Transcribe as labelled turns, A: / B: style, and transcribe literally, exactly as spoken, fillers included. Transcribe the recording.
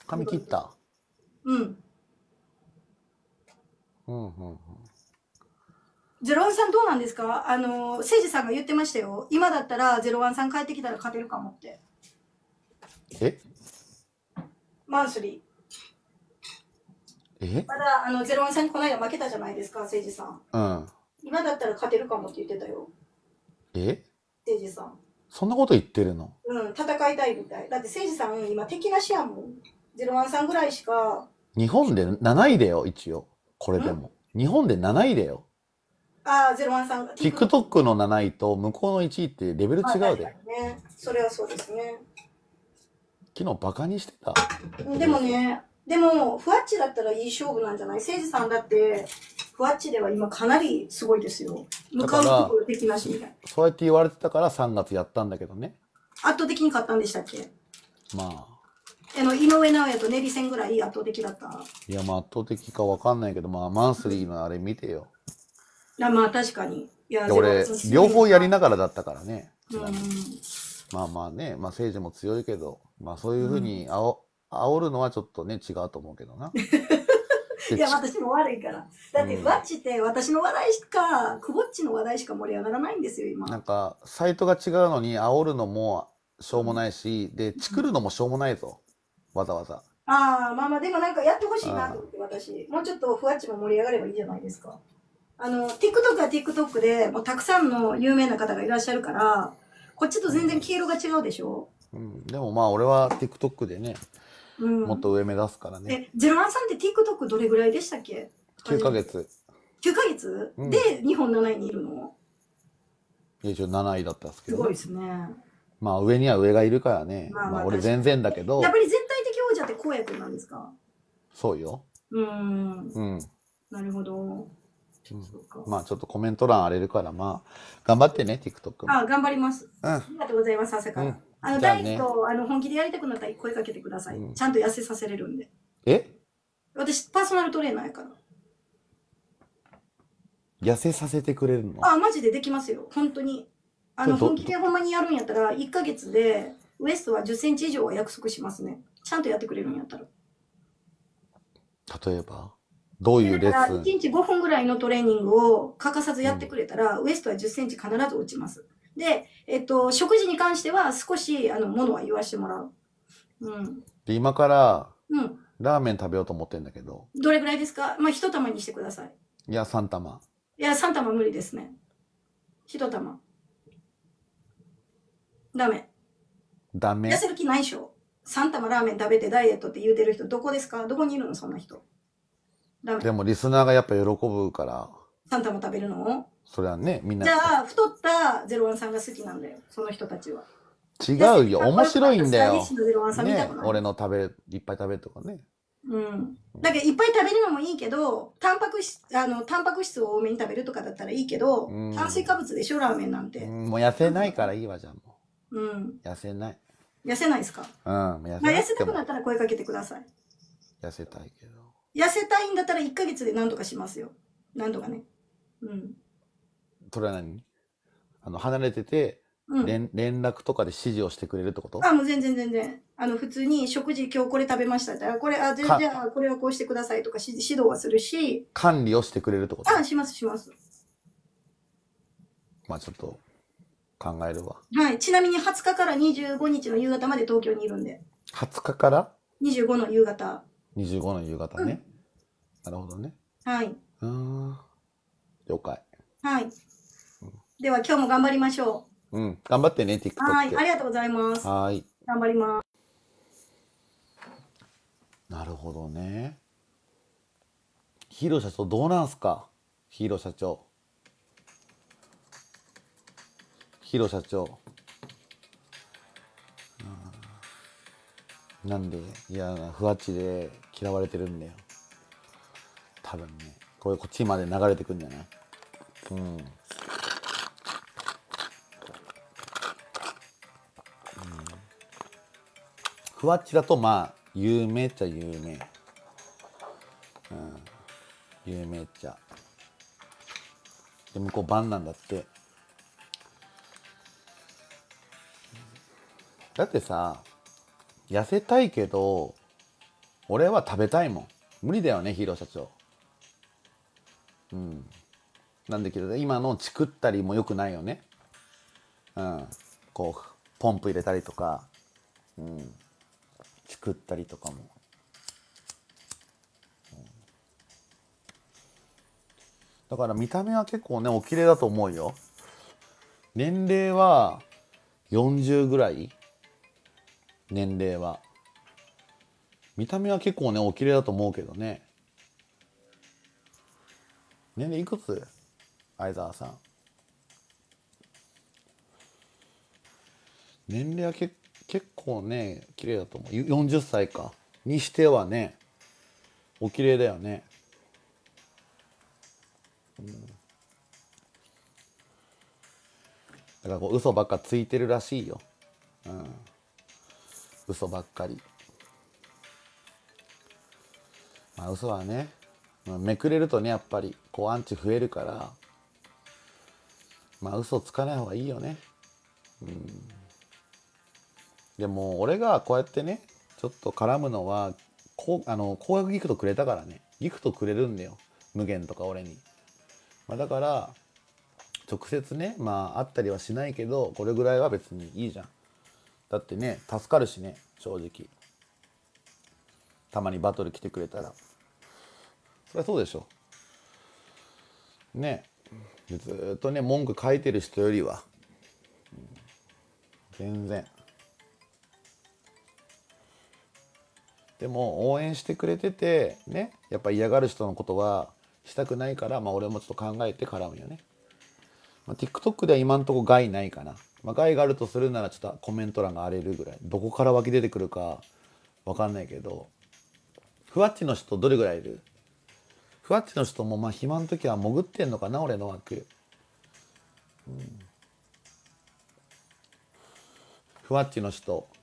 A: 髪切った？
B: うん。
A: うんうんうん。
B: ゼロワンさんどうなんですか？あの、せいじさんが言ってましたよ。今だったらゼロワンさん帰ってきたら勝てるかもって。
A: え
B: マンスリー。
A: え
B: まだ、あの、ゼロワンさんにこの間負けたじゃないですか、せいじさん。
A: うん。
B: 今だったら勝てるかもって言ってたよ、
A: え
B: せいじさん。
A: そんなこと言ってるの？
B: うん、戦いたいみたい。だってせいじさん、今敵なしやもん。ゼロワンさんぐらいしか。
A: 日本でなないでよ、一応。これ
B: ん
A: でも。日本でなないでよ。
B: ああ、ゼロワンさんが TikTok。
A: TikTok のなないと向こうのいちいってレベル
B: まあ確か
A: 違うで。
B: にね。それはそうですね。
A: 昨日バカにしてた。
B: でもね、でも、ふわっちだったらいい勝負なんじゃない？せいじさんだって、ふわっちでは今かなりすごいですよ。向
A: だから、
B: かうところ敵なしみたいな。
A: そうやって言われてたからさんがつやったんだけどね。
B: 圧倒的に勝ったんでしたっけ？
A: まあ。
B: あの、井上尚弥とネリ戦ぐらい圧倒的だった。
A: いや、まあ圧倒的かわかんないけど、まあマンスリーのあれ見てよ。
B: あ、まあ確かに。いや、
A: で俺、両方やりながらだったからね。
B: うん。
A: まあまあね、まあ政治も強いけど、まあそういうふうにあお、煽るのはちょっとね、違うと思うけどな。
B: いや、私も悪いから。だって、
A: うん
B: ふわっちって私の話題しか、くぼっちの話題しか盛り上がらないんですよ、今。
A: なんか、サイトが違うのに煽るのもしょうもないし、で、チクるのもしょうもないぞ。わざわざ。
B: ああ、まあまあ、でもなんかやってほしいなと
A: うん。
B: 思って、私。もうちょっとふわっちも盛り上がればいいじゃないですか。あの、TikTok は TikTok で、もうたくさんの有名な方がいらっしゃるから、こっちと全然毛色が違うでしょ？
A: うん。でもまあ俺は TikTok でね、
B: うん。
A: もっと上目指すからね。
B: え、ゼロワンさんって TikTok どれぐらいでしたっけ？
A: きゅうかげつ。
B: きゅうかげつ
A: うん。
B: で日本なないにいるの？
A: 一応なないだったんですけどね。
B: すごいですね。
A: まあ上には上がいるからね。
B: まあまあ
A: まあ俺
B: 確かに。
A: 全然だけど、
B: やっぱり絶対的王者って荒野くんなんですか？
A: そうよ。
B: うーん。
A: うん。
B: なるほど。
A: うん、
B: そうか。
A: まあちょっとコメント欄荒れるから、まあ、頑張ってね、TikTok も。
B: あ、頑張ります。
A: うん。
B: ありがとうございます、朝か
A: うん。
B: ら。あの、
A: じゃあね。
B: ダイエット、あの、本気でやりたくなったら声かけてください。
A: うん。
B: ちゃんと痩せさせれるんで。
A: え
B: 私、パーソナルトレーナーやから。
A: 痩せさせてくれるの？
B: あ、マジでできますよ。本当に。あの、
A: それど、
B: 本気でほんまにやるんやったら、いっかげつで、ウエストはじゅっセンチ以上は約束しますね。ちゃんとやってくれるんやったら。
A: ど、例えばどう
B: で、
A: いう
B: だから、
A: レッスン？
B: いちにちごふんぐらいのトレーニングを欠かさずやって
A: うん。
B: くれたら、ウエストはじゅっセンチ必ず落ちます。で、えっと、食事に関しては少し、あの、ものは言わしてもらう。うん。
A: で、今から
B: うん。
A: ラーメン食べようと思ってんだけど。
B: どれぐらいですか？まあ、一玉にしてください。
A: いや、さん玉。
B: いや、三玉無理ですね。一玉。ダメ。
A: ダメ？
B: 痩せる気ないでしょ？三玉ラーメン食べてダイエットって言うてる人、どこですか？どこにいるのそんな人。ダメ。
A: でもリスナーがやっぱ喜ぶから、
B: 三玉食べるの？
A: それはね、みんな、
B: じゃあ、太ったゼロワンさんが好きなんだよ。その人たちは。
A: 違うよ。
B: 痩せてかっこ
A: 面白い
B: よくなった
A: んだよ。
B: スタイリッシュなゼロワンさん見た
A: ね、
B: くない？
A: 俺の食べる、いっぱい食べるとかね。
B: うん。だけど、いっぱい食べるのもいいけど、タンパク質、あの、タンパク質を多めに食べるとかだったらいいけど、
A: うん。
B: 炭水化物でしょ、ラーメンなん
A: う
B: て。
A: ん、もう痩せないからいいわ、じゃあも
B: うん。
A: う。痩せない。
B: 痩せないですか？
A: うん、痩せ
B: まあ、
A: なくても
B: 痩せたくなったら声かけてください。
A: 痩せたいけど。
B: 痩せたいんだったらいっかげつで何とかしますよ。何とかね。うん。
A: それは何？あの、離れてて、
B: うん。
A: 連、連絡とかで指示をしてくれるってこと？
B: あ、もう全然全然。あの、普通に食事今日これ食べましたって。あ、これ、あ、じゃあ、じ
A: か、
B: ゃあこれはこうしてくださいとかし指導はするし、
A: 管理をしてくれるってこ
B: あ、
A: と？
B: しますします。
A: まあちょっと考えるわ。
B: はい。ちなみにはつかからにじゅうごにちの夕方まで東京にいるんで。
A: はつかから
B: にじゅうごの夕方。
A: にじゅうごの夕方
B: うん。
A: ね。なるほどね。
B: はい。
A: うーん。了解。
B: はい。では今日も頑張りましょ
A: うん。頑張ってね、
B: う。はい。あ
A: TikTok。
B: りがとうございます。
A: はーい。
B: 頑張ります。
A: なるほどね。ヒーロー社長どうなんすか？ヒーロー社長。ヒーロー社長。なんで、いや、ふわっちで嫌われてるんだよ。多分ね。これこっちまで流れてくんじゃない？うん。ふわっちだとまあ、有名っちゃ有名。有名っちゃ。で、向こうバンなんだって。だってさ、痩せたいけど、 俺は食べたいもん。無理だよね、ヒーロー社長。うん。なんだけど、今のチクったりも良くないよね。うん。こう、ポンプ入れたりとか、うん。チクったりとかも。うん、だから見た目は結構ね、お綺麗だと思うよ。年齢はよんじゅうぐらい。年齢は。見た目は結構ね、お綺麗だと思うけどね。年齢いくつ？相沢さん。年齢はけ結構ね、綺麗だと思う。よんじゅっさいか。にしてはね、お綺麗だよね。うん、だからこう嘘ばっかついてるらしいよ。うん。嘘ばっかり。まあ嘘はね、めくれるとね、やっぱりこうアンチ増えるから、まあ嘘つかない方がいいよね。うん。でも俺がこうやってね、ちょっと絡むのは、こうあの高額ギフトくれたからね。ギフトくれるんだよ、無限とか俺に。まあ、だから直接ね、まあ会ったりはしないけど、これぐらいは別にいいじゃん。だってね、助かるしね、正直。たまにバトル来てくれたら。そりゃそうでしょ。ね。でずっとね、文句書いてる人よりは、うん、全然。でも応援してくれててね、やっぱ嫌がる人のことはしたくないから、まあ俺もちょっと考えて絡むよね。まあ、TikTok では今んとこ害ないかな。まあ、害があるとするならちょっとコメント欄が荒れるぐらい。どこから湧き出てくるかわかんないけど、ふわっちの人どれぐらいいる？ふわっちの人もまあ暇の時は潜ってんのかな、俺の枠。うん、ふわっちの人